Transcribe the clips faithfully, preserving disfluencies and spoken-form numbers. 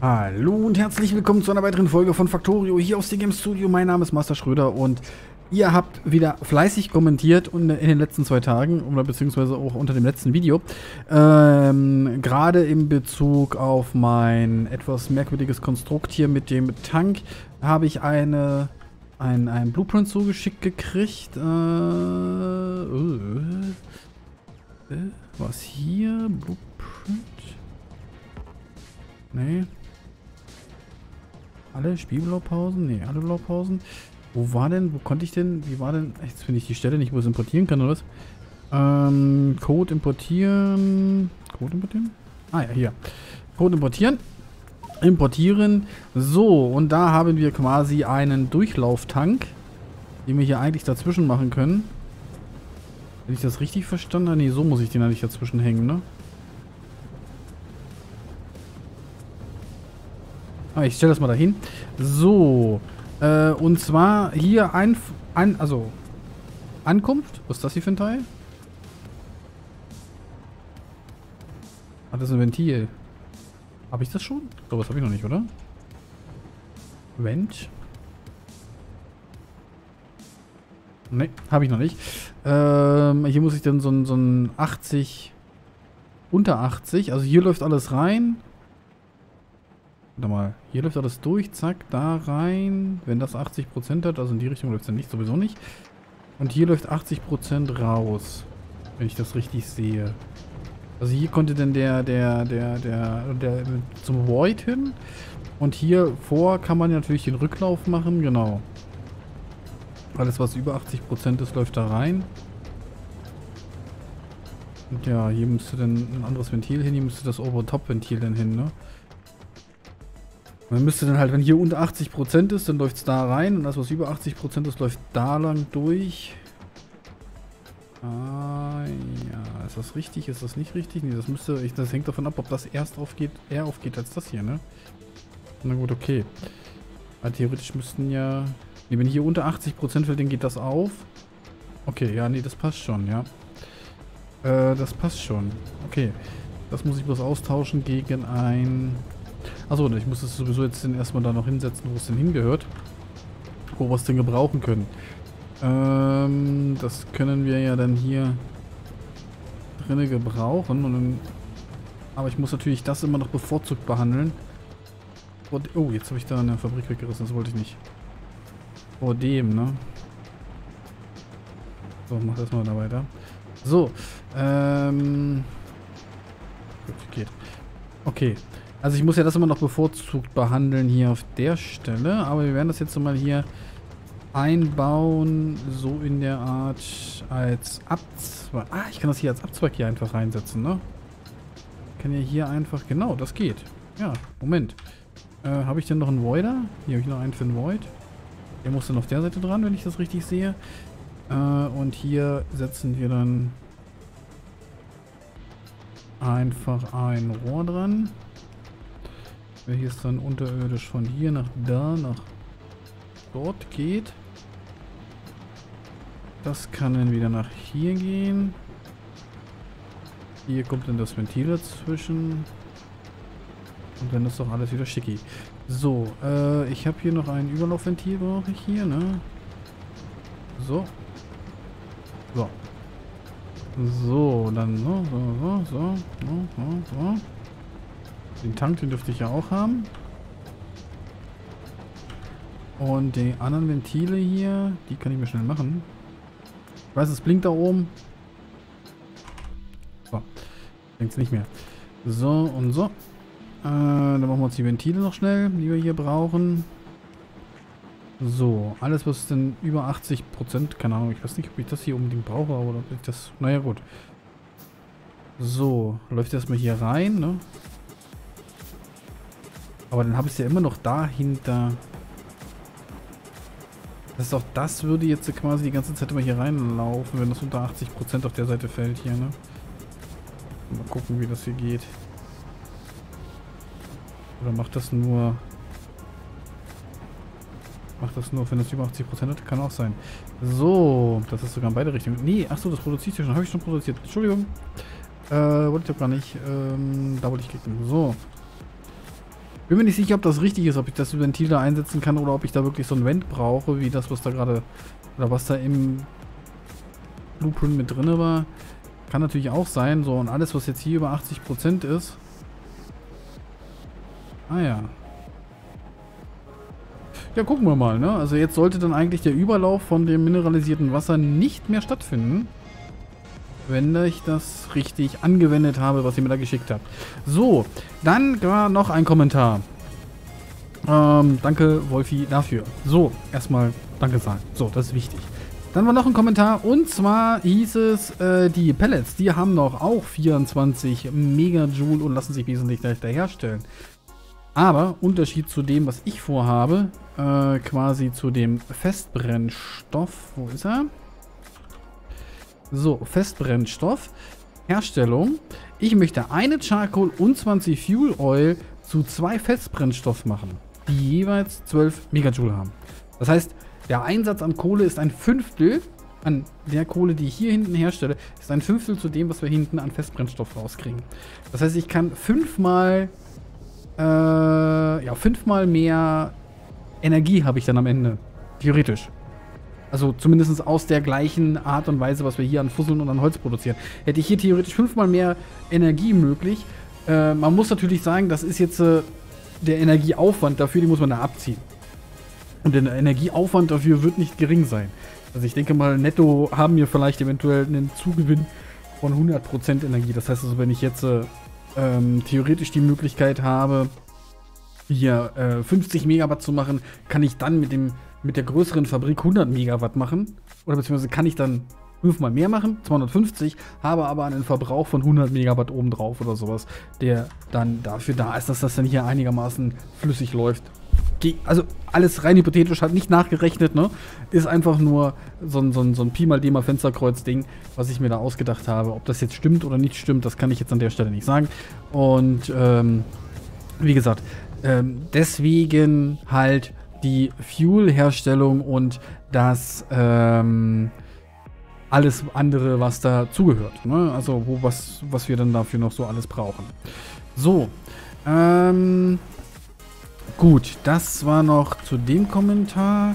Hallo und herzlich willkommen zu einer weiteren Folge von Factorio hier aus dem Game Studio. Mein Name ist Master Schröder und ihr habt wieder fleißig kommentiert in den letzten zwei Tagen oder beziehungsweise auch unter dem letzten Video. Ähm, gerade in Bezug auf mein etwas merkwürdiges Konstrukt hier mit dem Tank habe ich eine ein, ein Blueprint zugeschickt gekriegt. Äh, äh, äh, was hier? Blueprint? Nee. Alle Spielblaupausen? Nee, alle Blaupausen. Wo war denn, wo konnte ich denn, wie war denn, jetzt finde ich die Stelle nicht, wo es importieren kann, oder was? Ähm, Code importieren. Code importieren? Ah ja, hier. Code importieren. Importieren. So, und da haben wir quasi einen Durchlauftank, den wir hier eigentlich dazwischen machen können. Wenn ich das richtig verstanden habe, nee, so muss ich den eigentlich dazwischen hängen, ne? Ah, ich stelle das mal dahin. So, äh, und zwar hier ein, ein, also Ankunft. Was ist das hier für ein Teil? Ah, das ist ein Ventil. Habe ich das schon? So, was habe ich noch nicht, oder? Vent. Ne, habe ich noch nicht. Ähm, hier muss ich dann so ein, so ein achtzig, unter achtzig, also hier läuft alles rein. Warte mal, hier läuft alles durch, zack, da rein. Wenn das achtzig Prozent hat, also in die Richtung läuft es dann nicht, sowieso nicht. Und hier läuft achtzig Prozent raus, wenn ich das richtig sehe. Also hier konnte dann der, der, der, der, der zum Void hin. Und hier vor kann man natürlich den Rücklauf machen, genau. Alles, was über achtzig Prozent ist, läuft da rein. Und ja, hier müsste dann ein anderes Ventil hin, hier müsste das Over-Top-Ventil dann hin, ne? Man müsste dann halt, wenn hier unter achtzig Prozent ist, dann läuft es da rein. Und das, was über achtzig Prozent ist, läuft da lang durch. Ah, ja. Ist das richtig? Ist das nicht richtig? Nee, das müsste, ich, das hängt davon ab, ob das erst aufgeht, eher aufgeht als das hier, ne? Na gut, okay. Aber theoretisch müssten ja... Nee, wenn hier unter achtzig Prozent fällt, dann geht das auf. Okay, ja, nee, das passt schon, ja. Äh, das passt schon. Okay. Das muss ich bloß austauschen gegen ein... Achso, ich muss es sowieso jetzt erstmal da noch hinsetzen, wo es denn hingehört. Wo wir es denn gebrauchen können. Ähm, das können wir ja dann hier drinnen gebrauchen. Und dann, aber ich muss natürlich das immer noch bevorzugt behandeln. Oh, jetzt habe ich da eine Fabrik weggerissen, das wollte ich nicht. Vor dem, ne? So, mach das mal da weiter. So, ähm... Gut, geht. Okay. Also ich muss ja das immer noch bevorzugt behandeln hier auf der Stelle, aber wir werden das jetzt mal hier einbauen, so in der Art als Abzweig. Ah, ich kann das hier als Abzweig hier einfach reinsetzen, ne? Ich kann ja hier einfach, genau, das geht. Ja, Moment. Äh, habe ich denn noch einen Voider? Hier habe ich noch einen für einen Void. Der muss dann auf der Seite dran, wenn ich das richtig sehe. Äh, und hier setzen wir dann einfach ein Rohr dran. Welches dann unterirdisch von hier nach da, nach dort geht. Das kann dann wieder nach hier gehen. Hier kommt dann das Ventil dazwischen. Und dann ist doch alles wieder schicki. So, äh, ich habe hier noch ein Überlaufventil, brauche ich hier, ne? So. So. So, dann so, so, so, so, so, so. Den Tank, den dürfte ich ja auch haben. Und die anderen Ventile hier, die kann ich mir schnell machen. Ich weiß, es blinkt da oben. So. Blinkt es nicht mehr. So und so. Äh, dann machen wir uns die Ventile noch schnell, die wir hier brauchen. So, alles was denn über achtzig Prozent, keine Ahnung, ich weiß nicht, ob ich das hier unbedingt brauche, aber ob ich das, naja gut. So, läuft erstmal hier rein, ne? Aber dann habe ich es ja immer noch dahinter. Das ist auch, das würde jetzt quasi die ganze Zeit immer hier reinlaufen, wenn das unter achtzig Prozent auf der Seite fällt hier, ne? Mal gucken, wie das hier geht. Oder macht das nur... Macht das nur, wenn das über achtzig Prozent hat? Kann auch sein. So, das ist sogar in beide Richtungen. Nee, achso, das produziert ja schon. Habe ich schon produziert. Entschuldigung. Äh, wollte ich doch gar nicht. Ähm, da wollte ich klicken. So. Bin mir nicht sicher, ob das richtig ist, ob ich das Ventil da einsetzen kann oder ob ich da wirklich so ein Vent brauche, wie das, was da gerade, oder was da im Blueprint mit drin war. Kann natürlich auch sein, so, und alles, was jetzt hier über achtzig Prozent ist. Ah ja. Ja, gucken wir mal, ne? Also jetzt sollte dann eigentlich der Überlauf von dem mineralisierten Wasser nicht mehr stattfinden. Wenn ich das richtig angewendet habe, was ihr mir da geschickt habt. So, dann war noch ein Kommentar. Ähm, danke, Wolfi, dafür. So, erstmal danke sagen. So, das ist wichtig. Dann war noch ein Kommentar und zwar hieß es, äh, die Pellets, die haben noch auch vierundzwanzig Megajoule und lassen sich wesentlich leichter herstellen. Aber, Unterschied zu dem, was ich vorhabe, äh, quasi zu dem Festbrennstoff, wo ist er? So, Festbrennstoff, Herstellung. Ich möchte eine Charcoal und zwanzig Fuel Oil zu zwei Festbrennstoff machen, die jeweils zwölf Megajoule haben. Das heißt, der Einsatz an Kohle ist ein Fünftel an der Kohle, die ich hier hinten herstelle, ist ein Fünftel zu dem, was wir hinten an Festbrennstoff rauskriegen. Das heißt, ich kann fünfmal, äh, ja, fünfmal mehr Energie habe ich dann am Ende. Theoretisch. Also zumindest aus der gleichen Art und Weise, was wir hier an Fusseln und an Holz produzieren. Hätte ich hier theoretisch fünfmal mehr Energie möglich. Äh, man muss natürlich sagen, das ist jetzt äh, der Energieaufwand dafür, die muss man da abziehen. Und der Energieaufwand dafür wird nicht gering sein. Also ich denke mal, netto haben wir vielleicht eventuell einen Zugewinn von hundert Prozent Energie. Das heißt also, wenn ich jetzt äh, ähm, theoretisch die Möglichkeit habe, hier äh, fünfzig Megawatt zu machen, kann ich dann mit dem mit der größeren Fabrik hundert Megawatt machen. Oder beziehungsweise kann ich dann fünfmal mehr machen, zweihundertfünfzig, habe aber einen Verbrauch von hundert Megawatt obendrauf oder sowas, der dann dafür da ist, dass das dann hier einigermaßen flüssig läuft. Also alles rein hypothetisch, hat nicht nachgerechnet, ne? Ist einfach nur so ein, so ein, so ein Pi mal D mal Fensterkreuz-Ding, was ich mir da ausgedacht habe. Ob das jetzt stimmt oder nicht stimmt, das kann ich jetzt an der Stelle nicht sagen. Und ähm, wie gesagt, ähm, deswegen halt die Fuel-Herstellung und das ähm, alles andere, was da zugehört. Ne? Also wo, was, was wir dann dafür noch so alles brauchen. So, ähm, gut, das war noch zu dem Kommentar.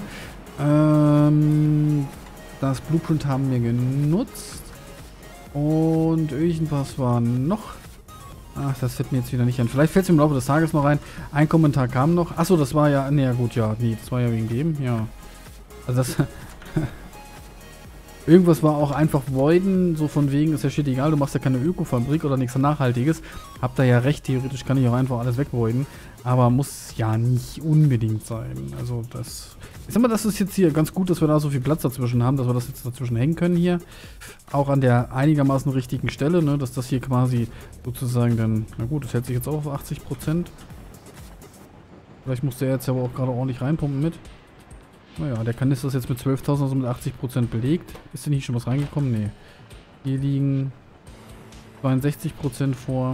Ähm, das Blueprint haben wir genutzt. Und irgendwas war noch. Ach, das fällt mir jetzt wieder nicht ein. Vielleicht fällt es im Laufe des Tages noch ein. Ein Kommentar kam noch. Achso, das war ja... Ne, ja gut, ja. Nee, das war ja wegen dem. Ja. Also das... Irgendwas war auch einfach voiden, so von wegen, ist ja shit egal, du machst ja keine Ökofabrik oder nichts Nachhaltiges. Habt ihr ja recht, theoretisch kann ich auch einfach alles wegvoiden. Aber muss ja nicht unbedingt sein. Also das... Ich sag mal, das ist jetzt hier ganz gut, dass wir da so viel Platz dazwischen haben, dass wir das jetzt dazwischen hängen können hier. Auch an der einigermaßen richtigen Stelle, ne, dass das hier quasi sozusagen dann... Na gut, das hält sich jetzt auch auf achtzig Prozent. Vielleicht muss der jetzt aber auch gerade ordentlich reinpumpen mit. Naja, der Kanister ist jetzt mit zwölftausend, also mit achtzig Prozent belegt. Ist denn hier schon was reingekommen? Nee. Hier liegen zweiundsechzig Prozent vor.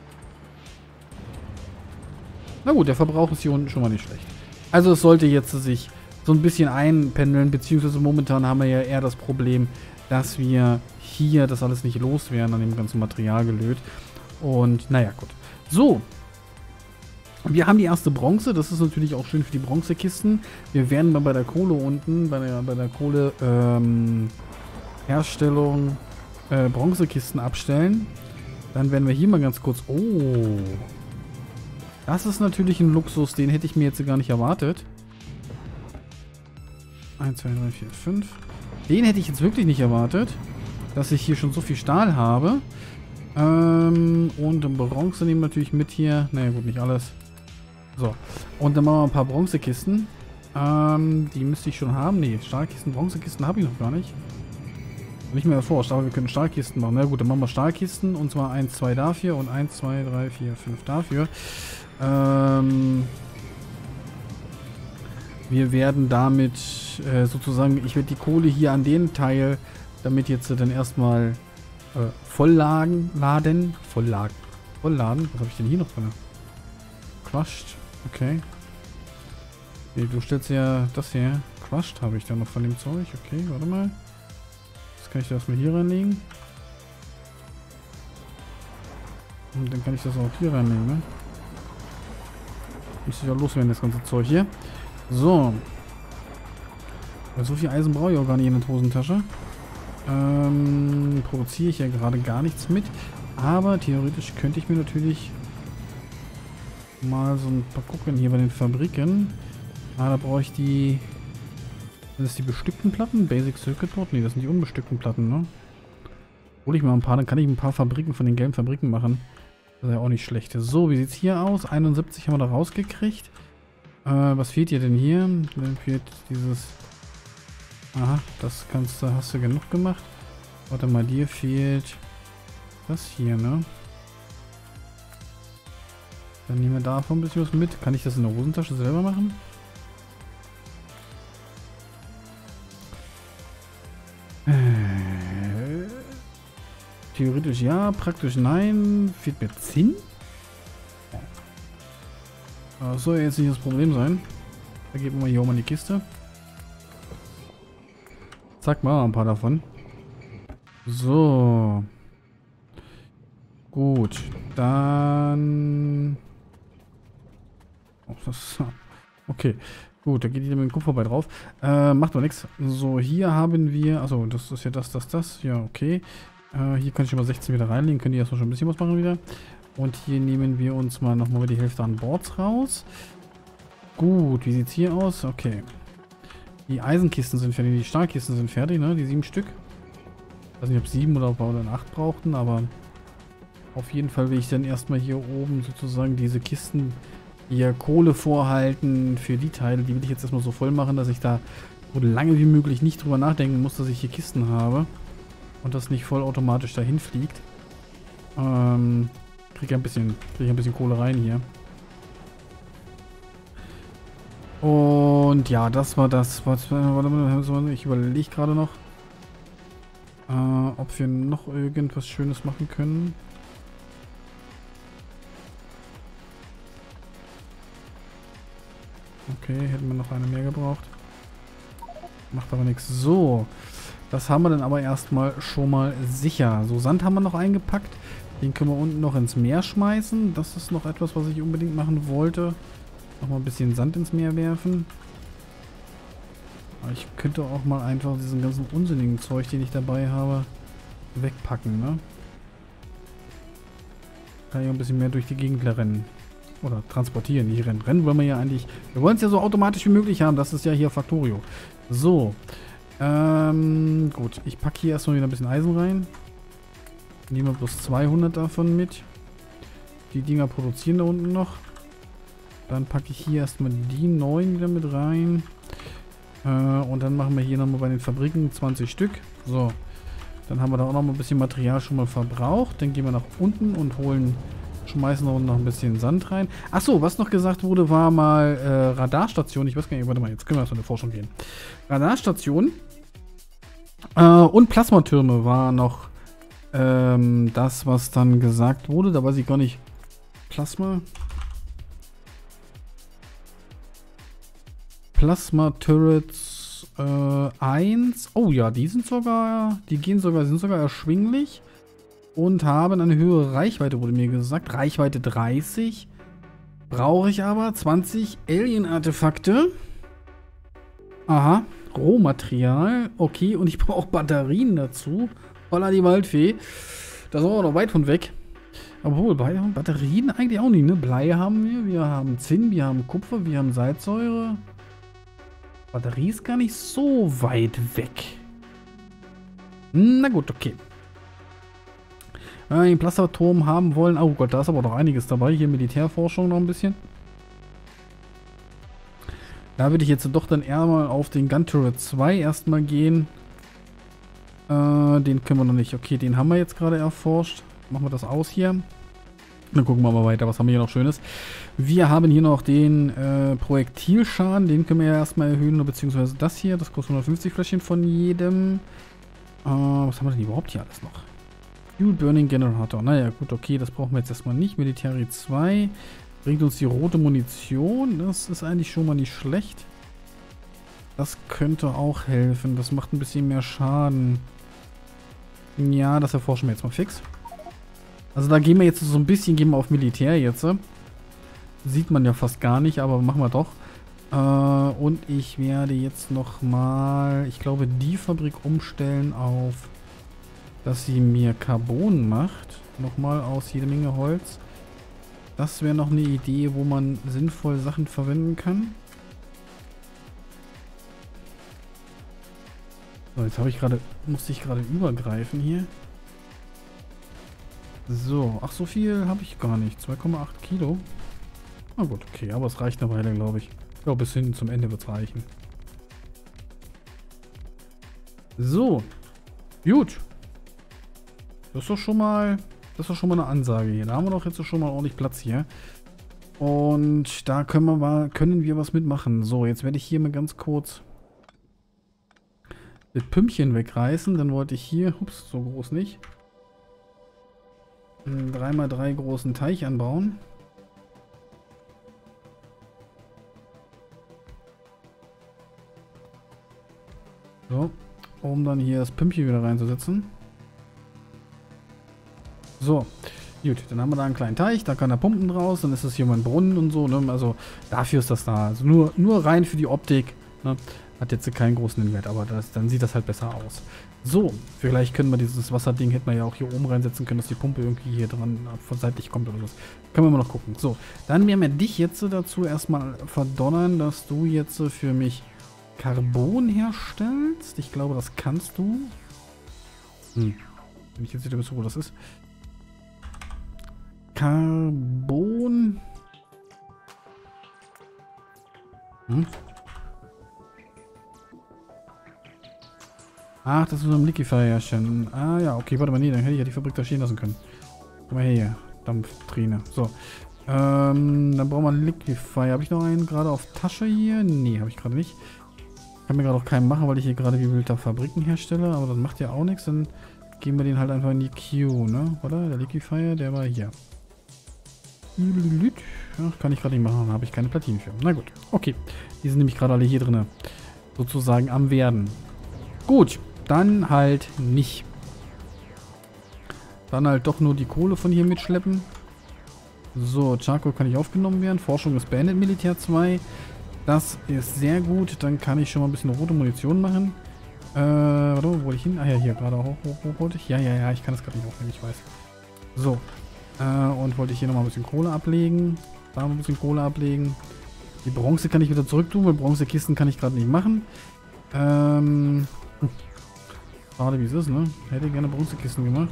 Na gut, der Verbrauch ist hier unten schon mal nicht schlecht. Also es sollte jetzt sich so ein bisschen einpendeln, beziehungsweise momentan haben wir ja eher das Problem, dass wir hier das alles nicht loswerden an dem ganzen Materialgelöt. Und naja, gut. So. Wir haben die erste Bronze, das ist natürlich auch schön für die Bronzekisten. Wir werden dann bei der Kohle unten, bei der, bei der Kohle ähm, Herstellung äh, Bronzekisten abstellen. Dann werden wir hier mal ganz kurz... Oh, das ist natürlich ein Luxus, den hätte ich mir jetzt gar nicht erwartet. eins, zwei, drei, vier, fünf. Den hätte ich jetzt wirklich nicht erwartet, dass ich hier schon so viel Stahl habe. Ähm, und Bronze nehmen wir natürlich mit hier. Naja gut, nicht alles. So, und dann machen wir ein paar Bronzekisten. Ähm, die müsste ich schon haben. Ne, Stahlkisten, Bronzekisten habe ich noch gar nicht. Nicht mehr erforscht, aber wir können Stahlkisten machen. Na gut, dann machen wir Stahlkisten. Und zwar eins, zwei dafür und eins, zwei, drei, vier, fünf dafür. Ähm, wir werden damit äh, sozusagen, ich werde die Kohle hier an den Teil, damit jetzt äh, dann erstmal äh, vollladen, laden, vollladen, vollladen. Was habe ich denn hier noch drin? Crushed. Okay. Nee, du stellst ja das hier. Crushed habe ich da noch von dem Zeug. Okay, warte mal. Jetzt kann ich das mal hier reinlegen. Und dann kann ich das auch hier reinlegen, ne? muss ich ja loswerden, das ganze Zeug hier. So. Weil so viel Eisen brauche ich auch gar nicht in der Hosentasche. Ähm, produziere ich ja gerade gar nichts mit. Aber theoretisch könnte ich mir natürlich mal so ein paar gucken hier bei den Fabriken. Ah, da brauche ich die... Sind das die bestückten Platten? Basic Circuit Board? Ne, das sind die unbestückten Platten, ne? Hol ich mal ein paar, dann kann ich ein paar Fabriken von den gelben Fabriken machen. Das ist ja auch nicht schlecht. So, wie sieht es hier aus? einundsiebzig haben wir da rausgekriegt. Äh, was fehlt dir denn hier? Dann fehlt dieses... Aha, das kannst du, hast du genug gemacht. Warte mal, dir fehlt das hier, ne? Dann nehmen wir davon ein bisschen was mit. Kann ich das in der Hosentasche selber machen? Äh, theoretisch ja, praktisch nein. Fehlt mir Zinn? Das soll ja jetzt nicht das Problem sein. Da geben wir hier auch mal die Kiste. Zack, mal ein paar davon. So. Gut. Dann... Oh, das... Okay. Gut, da geht die mit dem Kupfer bei drauf. Äh, macht doch nichts. So, hier haben wir... Achso, das ist ja das, das, das. Ja, okay. Äh, hier kann ich schon mal sechzehn wieder reinlegen. Können die erstmal schon ein bisschen was machen wieder. Und hier nehmen wir uns mal nochmal die Hälfte an Boards raus. Gut, wie sieht es hier aus? Okay. Die Eisenkisten sind fertig, die Stahlkisten sind fertig, ne? Die sieben Stück. Ich weiß nicht, ob sieben oder ob wir dann acht brauchten, aber auf jeden Fall will ich dann erstmal hier oben sozusagen diese Kisten hier Kohle vorhalten für die Teile. Die will ich jetzt erstmal so voll machen, dass ich da so lange wie möglich nicht drüber nachdenken muss, dass ich hier Kisten habe. Und das nicht vollautomatisch dahin fliegt. Ähm, krieg ein bisschen, krieg ein bisschen Kohle rein hier. Und ja, das war das. Was, warte mal, ich überlege gerade noch, äh, ob wir noch irgendwas Schönes machen können. Okay, hätten wir noch eine mehr gebraucht. Macht aber nichts. So, das haben wir dann aber erstmal schon mal sicher. So, Sand haben wir noch eingepackt. Den können wir unten noch ins Meer schmeißen. Das ist noch etwas, was ich unbedingt machen wollte. Nochmal ein bisschen Sand ins Meer werfen. Aber ich könnte auch mal einfach diesen ganzen unsinnigen Zeug, den ich dabei habe, wegpacken, ne? Kann ich auch ein bisschen mehr durch die Gegend rennen. Oder transportieren, nicht rennen. Rennen wollen wir ja eigentlich... Wir wollen es ja so automatisch wie möglich haben. Das ist ja hier Factorio. So. Ähm, gut. Ich packe hier erstmal wieder ein bisschen Eisen rein. Nehmen wir bloß zweihundert davon mit. Die Dinger produzieren da unten noch. Dann packe ich hier erstmal die neun wieder mit rein. Äh, und dann machen wir hier nochmal bei den Fabriken zwanzig Stück. So. Dann haben wir da auch noch mal ein bisschen Material schon mal verbraucht. Dann gehen wir nach unten und holen, schmeißen da unten noch ein bisschen Sand rein. Achso, was noch gesagt wurde, war mal äh, Radarstation. Ich weiß gar nicht, warte mal, jetzt können wir erst mal in die Forschung gehen. Radarstation äh, und Plasmatürme war noch ähm, das, was dann gesagt wurde. Da weiß ich gar nicht. Plasma... Plasma Turrets äh, eins. Oh ja, die sind sogar, die gehen sogar, sind sogar erschwinglich und haben eine höhere Reichweite, wurde mir gesagt. Reichweite dreißig. Brauche ich aber zwanzig Alien-Artefakte. Aha, Rohmaterial. Okay, und ich brauche Batterien dazu. Holla die Waldfee. Da sind wir auch noch weit von weg. Obwohl, Batterien eigentlich auch nicht, ne? Blei haben wir, wir haben Zinn, wir haben Kupfer, wir haben Salzsäure. Batterie ist gar nicht so weit weg. Na gut, okay. Wenn wir den Plasmaturm haben wollen... Oh Gott, da ist aber noch einiges dabei. Hier Militärforschung noch ein bisschen. Da würde ich jetzt doch dann eher mal auf den Gun Turret zwei erstmal gehen. Äh, den können wir noch nicht. Okay, den haben wir jetzt gerade erforscht. Machen wir das aus hier. Dann gucken wir mal weiter, was haben wir hier noch Schönes. Wir haben hier noch den äh, Projektilschaden, den können wir ja erstmal erhöhen, beziehungsweise das hier, das kostet hundertfünfzig Fläschchen von jedem. Äh, was haben wir denn überhaupt hier alles noch? Fuel Burning Generator, naja gut, okay, das brauchen wir jetzt erstmal nicht. Military zwei, bringt uns die rote Munition, das ist eigentlich schon mal nicht schlecht. Das könnte auch helfen, das macht ein bisschen mehr Schaden. Ja, das erforschen wir jetzt mal fix. Also da gehen wir jetzt so ein bisschen, gehen wir auf Militär jetzt. sieht man ja fast gar nicht, aber machen wir doch. Äh, und ich werde jetzt nochmal, ich glaube, die Fabrik umstellen auf, dass sie mir Carbon macht. Nochmal aus jede Menge Holz. Das wäre noch eine Idee, wo man sinnvoll Sachen verwenden kann. So, jetzt habe ich gerade, musste ich gerade übergreifen hier. So, ach so viel habe ich gar nicht. zwei Komma acht Kilo. Na gut, okay, aber es reicht eine Weile, glaube ich. Ich glaube, bis hin zum Ende wird es reichen. So, gut. Das ist doch schon mal, das ist doch schon mal eine Ansage hier. Da haben wir doch jetzt schon mal ordentlich Platz hier. Und da können wir mal, können wir was mitmachen. So, jetzt werde ich hier mal ganz kurz das Pümpchen wegreißen. Dann wollte ich hier, ups, so groß nicht, einen drei mal drei großen Teich anbauen. So, um dann hier das Pümpchen wieder reinzusetzen. So, gut, dann haben wir da einen kleinen Teich, da kann er pumpen draus, dann ist das hier mal ein Brunnen und so, ne? Also dafür ist das da. Also nur, nur rein für die Optik, ne? Hat jetzt keinen großen Wert, aber das, dann sieht das halt besser aus. So, vielleicht können wir dieses Wasserding, hätten wir ja auch hier oben reinsetzen können, dass die Pumpe irgendwie hier dran von seitlich kommt oder was. Können wir mal noch gucken. So, dann werden wir dich jetzt dazu erstmal verdonnern, dass du jetzt für mich Carbon herstellst. Ich glaube, das kannst du. Hm. Wenn ich jetzt wieder wüsste, wo das ist. Carbon. Hm. Ach, das ist so ein Liquefier herstellen. Ah ja, okay, warte mal, nee, dann hätte ich ja die Fabrik da stehen lassen können. Guck mal her, Dampftrine. So. Ähm, dann brauchen wir einen Liquefier. Habe ich noch einen gerade auf Tasche hier? Nee, habe ich gerade nicht. Kann mir gerade auch keinen machen, weil ich hier gerade wie wild da Fabriken herstelle, aber das macht ja auch nichts. Dann geben wir den halt einfach in die Queue, ne? Oder? Der Liquefier, der war hier. Ach, kann ich gerade nicht machen, dann habe ich keine Platinen für. Na gut, okay. Die sind nämlich gerade alle hier drin. Sozusagen am Werden. Gut, dann halt nicht. Dann halt doch nur die Kohle von hier mitschleppen. So, Charco kann nicht aufgenommen werden. Forschung ist beendet, Militär zwei. Das ist sehr gut. Dann kann ich schon mal ein bisschen rote Munition machen. Äh, warte, wo wollte ich hin? Ah ja, hier gerade hoch, hoch, hoch wollte ich. Ja, ja, ja, ich kann das gerade nicht aufnehmen, ich weiß. So. Äh, und wollte ich hier nochmal ein bisschen Kohle ablegen. Da mal ein bisschen Kohle ablegen. Die Bronze kann ich wieder zurück tun, weil Bronzekisten kann ich gerade nicht machen. Ähm. Schade, wie es ist, ne? Hätte gerne Bronzekisten gemacht.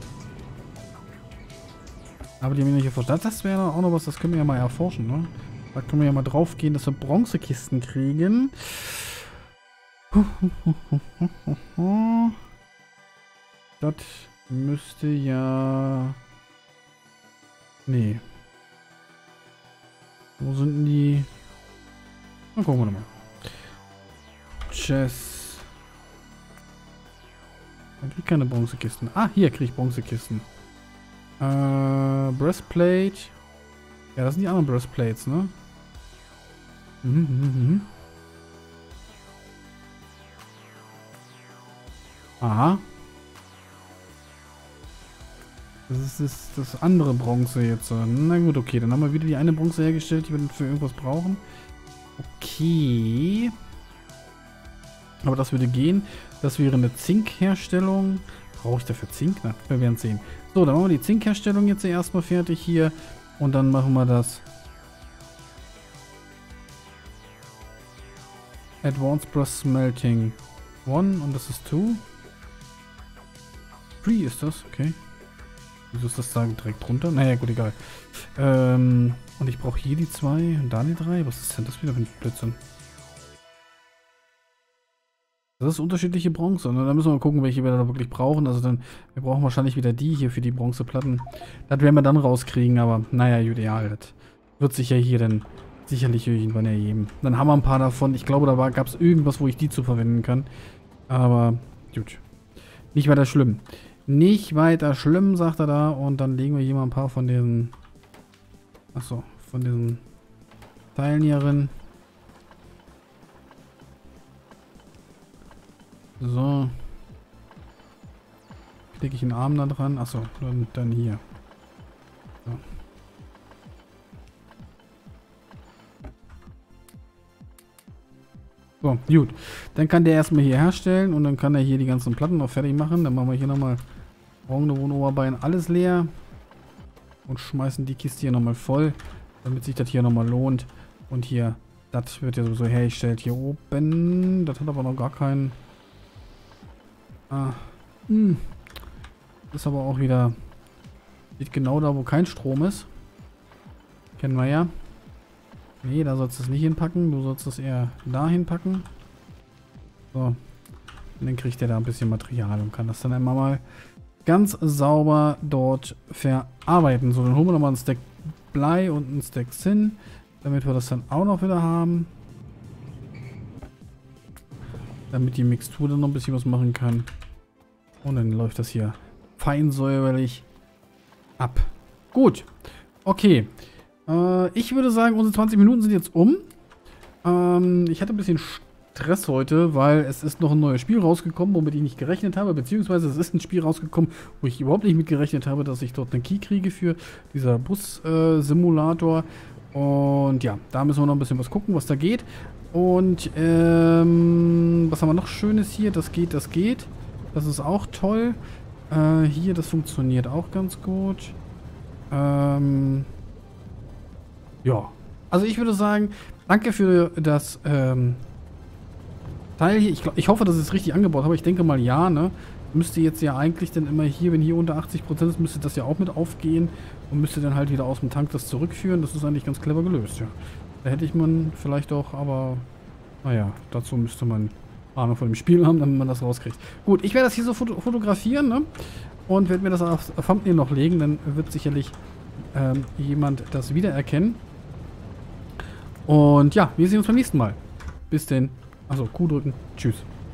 Aber die haben wir nicht erforscht. Das wäre auch noch was, das können wir ja mal erforschen, ne? Da können wir ja mal drauf gehen, dass wir Bronzekisten kriegen. Das müsste ja... Nee. Wo sind denn die? Na, gucken wir nochmal. Chess. Man kriegt keine Bronzekisten. Ah, hier kriege ich Bronzekisten. Äh, Breastplate. Ja, das sind die anderen Breastplates, ne? Mhm, mhm, mhm. Aha. Das ist das, das andere Bronze jetzt. Na gut, okay. Dann haben wir wieder die eine Bronze hergestellt, die wir für irgendwas brauchen. Okay. Aber das würde gehen. Das wäre eine Zinkherstellung. Brauche ich dafür Zink? Na, wir werden sehen. So, dann machen wir die Zinkherstellung jetzt erstmal fertig hier. Und dann machen wir das. Advanced Brass Smelting One und das ist Two. Three ist das, okay. Wieso ist das da direkt drunter? Naja, gut, egal. Ähm, und ich brauche hier die zwei und da die drei. Was ist denn das wieder für ein Blödsinn? Das ist unterschiedliche Bronze. Und dann müssen wir mal gucken, welche wir da wirklich brauchen. Also dann, wir brauchen wahrscheinlich wieder die hier für die Bronzeplatten. Das werden wir dann rauskriegen, aber naja, ideal. Das wird sich ja hier dann sicherlich irgendwann ergeben. Dann haben wir ein paar davon. Ich glaube, da gab es irgendwas, wo ich die zu verwenden kann. Aber gut. Nicht weiter schlimm. Nicht weiter schlimm, sagt er da. Und dann legen wir hier mal ein paar von diesen... Achso, von diesen Teilen hier rein. So. Klicke ich den Arm da dran. Achso, und dann hier. So. So, gut. Dann kann der erstmal hier herstellen und dann kann er hier die ganzen Platten noch fertig machen. Dann machen wir hier nochmal morgen Wohnoberbein alles leer und schmeißen die Kiste hier nochmal voll, damit sich das hier nochmal lohnt. Und hier, das wird ja sowieso hergestellt hier oben. Das hat aber noch gar keinen... Ah, hm. Ist aber auch wieder... Steht genau da, wo kein Strom ist. Kennen wir ja. Nee, da sollst du es nicht hinpacken. Du sollst es eher da hinpacken. So. Und dann kriegt er da ein bisschen Material und kann das dann einmal mal ganz sauber dort verarbeiten. So, dann holen wir nochmal einen Stack Blei und einen Stack Zinn, damit wir das dann auch noch wieder haben. Damit die Mixtur dann noch ein bisschen was machen kann. Und dann läuft das hier fein säuberlich ab. Gut. Okay. Äh, ich würde sagen, unsere zwanzig Minuten sind jetzt um. Ähm, ich hatte ein bisschen Stress heute, weil es ist noch ein neues Spiel rausgekommen, womit ich nicht gerechnet habe. Beziehungsweise es ist ein Spiel rausgekommen, wo ich überhaupt nicht mit gerechnet habe, dass ich dort einen Key kriege für dieser Bus-Simulator. Äh, Und ja, da müssen wir noch ein bisschen was gucken, was da geht. Und ähm, was haben wir noch Schönes hier? Das geht, das geht. Das ist auch toll. Äh, hier, das funktioniert auch ganz gut. Ähm, ja. Also ich würde sagen, danke für das ähm, Teil hier. Ich, glaub, ich hoffe, dass ich es richtig angebaut habe. Ich denke mal ja, ne? Müsste jetzt ja eigentlich dann immer hier, wenn hier unter achtzig Prozent ist, müsste das ja auch mit aufgehen. Und müsste dann halt wieder aus dem Tank das zurückführen. Das ist eigentlich ganz clever gelöst, ja. Da hätte ich man vielleicht auch, aber naja, dazu müsste man Ahnung von dem Spiel haben, damit man das rauskriegt. Gut, ich werde das hier so foto fotografieren, ne? Und werde mir das auf Thumbnail noch legen, dann wird sicherlich ähm, jemand das wiedererkennen. Und ja, wir sehen uns beim nächsten Mal. Bis denn. Also Q drücken. Tschüss.